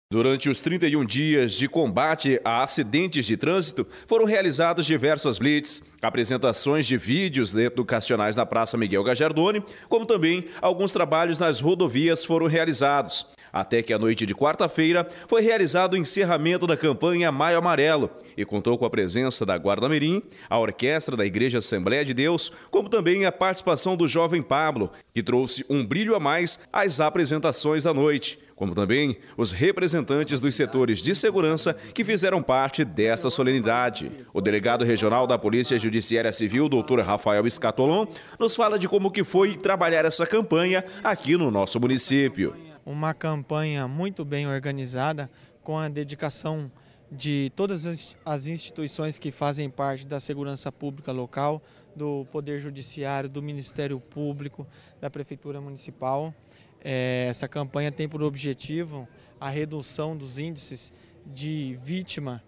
Durante os 31 dias de combate a acidentes de trânsito, foram realizadas diversas blitz, apresentações de vídeos educacionais na Praça Miguel Gajardoni, como também alguns trabalhos nas rodovias foram realizados. Até que a noite de quarta-feira foi realizado o encerramento da campanha Maio Amarelo e contou com a presença da Guarda Mirim, a orquestra da Igreja Assembleia de Deus, como também a participação do jovem Pablo, que trouxe um brilho a mais às apresentações da noite, como também os representantes dos setores de segurança que fizeram parte dessa solenidade. O delegado regional da Polícia Judiciária Civil, Dr. Rafael Escatolon, nos fala de como que foi trabalhar essa campanha aqui no nosso município. Uma campanha muito bem organizada, com a dedicação de todas as instituições que fazem parte da segurança pública local, do Poder Judiciário, do Ministério Público, da Prefeitura Municipal. Essa campanha tem por objetivo a redução dos índices de vítima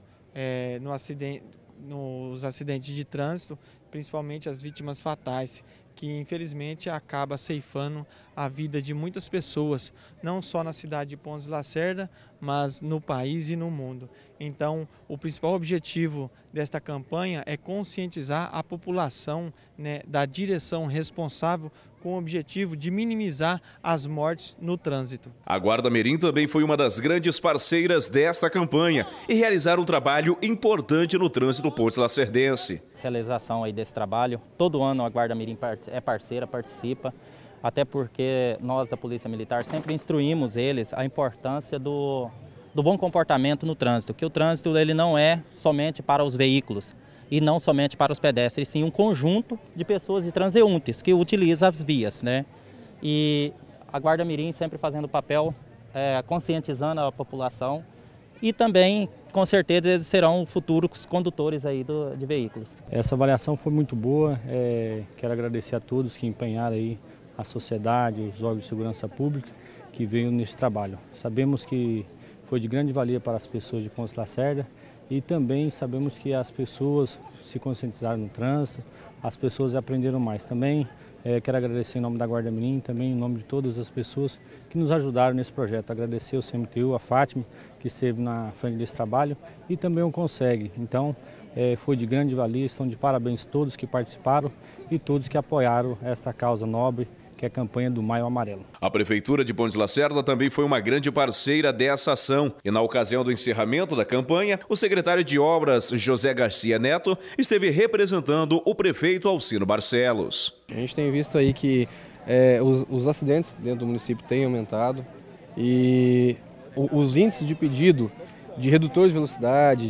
nos acidentes de trânsito, principalmente as vítimas fatais, que infelizmente acaba ceifando a vida de muitas pessoas, não só na cidade de Pontes de Lacerda, mas no país e no mundo. Então, o principal objetivo desta campanha é conscientizar a população, da direção responsável, com o objetivo de minimizar as mortes no trânsito. A Guarda Mirim também foi uma das grandes parceiras desta campanha e realizaram um trabalho importante no trânsito pontes lacerdense. Realização aí desse trabalho, todo ano a Guarda Mirim é parceira, participa, até porque nós da Polícia Militar sempre instruímos eles a importância do bom comportamento no trânsito, que o trânsito ele não é somente para os veículos e não somente para os pedestres, sim um conjunto de pessoas e transeuntes que utilizam as vias, E a Guarda Mirim sempre fazendo papel, conscientizando a população e também, com certeza, eles serão futuros condutores aí de veículos. Essa avaliação foi muito boa, quero agradecer a todos que empenharam aí, a sociedade, os órgãos de segurança pública que veio nesse trabalho. Sabemos que foi de grande valia para as pessoas de Pontes de Lacerda e também sabemos que as pessoas se conscientizaram no trânsito, as pessoas aprenderam mais também. Quero agradecer em nome da Guarda Mirim, também em nome de todas as pessoas que nos ajudaram nesse projeto. Agradecer ao CMTU, a Fátima, que esteve na frente desse trabalho, e também o Consegue. Então, foi de grande valia, estão de parabéns todos que participaram e todos que apoiaram esta causa nobre, que é a campanha do Maio Amarelo. A Prefeitura de Pontes de Lacerda também foi uma grande parceira dessa ação. E na ocasião do encerramento da campanha, o secretário de Obras, José Garcia Neto, esteve representando o prefeito Alcino Barcelos. A gente tem visto aí que os acidentes dentro do município têm aumentado e os índices de pedido de redutores de velocidade,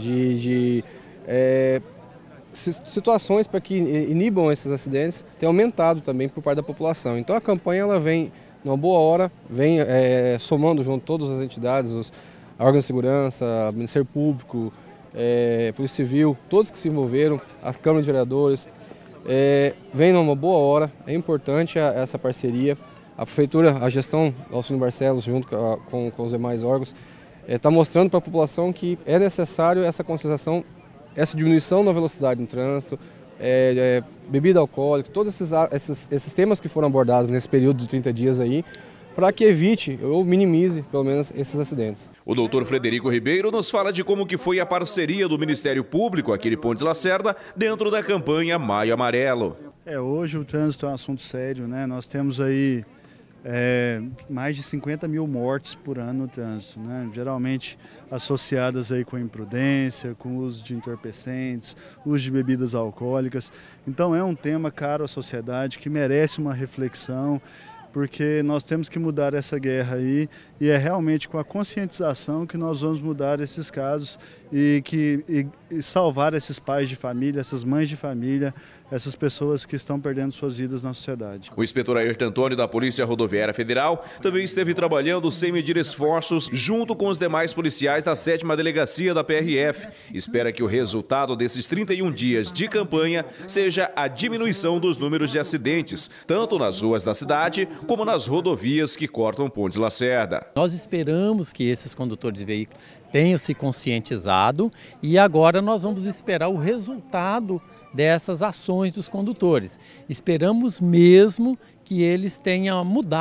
situações para que inibam esses acidentes tem aumentado também por parte da população. Então a campanha ela vem numa boa hora, vem somando junto todas as entidades, os órgãos de segurança, o Ministério Público, Polícia Civil, todos que se envolveram, a Câmara de Vereadores, vem numa boa hora, é importante essa parceria. A Prefeitura, a gestão do Alcino Barcelos junto com os demais órgãos, está mostrando para a população que é necessário essa conscientização, essa diminuição na velocidade no trânsito, bebida alcoólica, todos esses temas que foram abordados nesse período de 30 dias aí, para que evite ou minimize, pelo menos, esses acidentes. O doutor Frederico Ribeiro nos fala de como que foi a parceria do Ministério Público aqui de Pontes de Lacerda dentro da campanha Maio Amarelo. Hoje o trânsito é um assunto sério, Nós temos aí mais de 50 mil mortes por ano no trânsito, geralmente associadas aí com imprudência, com uso de entorpecentes, uso de bebidas alcoólicas. Então é um tema caro à sociedade que merece uma reflexão, porque nós temos que mudar essa guerra aí e é realmente com a conscientização que nós vamos mudar esses casos e salvar esses pais de família, essas mães de família, essas pessoas que estão perdendo suas vidas na sociedade. O inspetor Ayrton Antônio da Polícia Rodoviária Federal também esteve trabalhando sem medir esforços junto com os demais policiais da 7ª Delegacia da PRF. Espera que o resultado desses 31 dias de campanha seja a diminuição dos números de acidentes, tanto nas ruas da cidade como nas rodovias que cortam Pontes de Lacerda. Nós esperamos que esses condutores de veículos tenham se conscientizado e agora nós vamos esperar o resultado dessas ações dos condutores. Esperamos mesmo que eles tenham mudado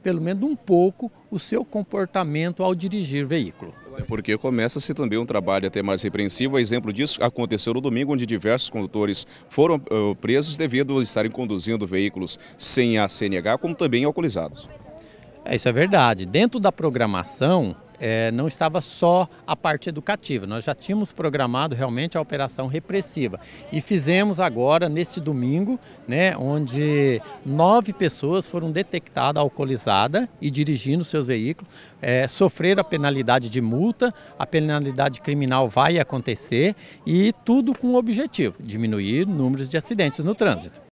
pelo menos um pouco, o seu comportamento ao dirigir veículo. Porque começa-se também um trabalho até mais repreensivo. Exemplo disso aconteceu no domingo, onde diversos condutores foram presos devido a estarem conduzindo veículos sem a CNH, como também alcoolizados. Isso é verdade. Dentro da programação, não estava só a parte educativa, nós já tínhamos programado realmente a operação repressiva e fizemos agora, neste domingo, né, onde 9 pessoas foram detectadas alcoolizadas e dirigindo seus veículos, sofreram a penalidade de multa, a penalidade criminal vai acontecer e tudo com o objetivo, diminuir números de acidentes no trânsito.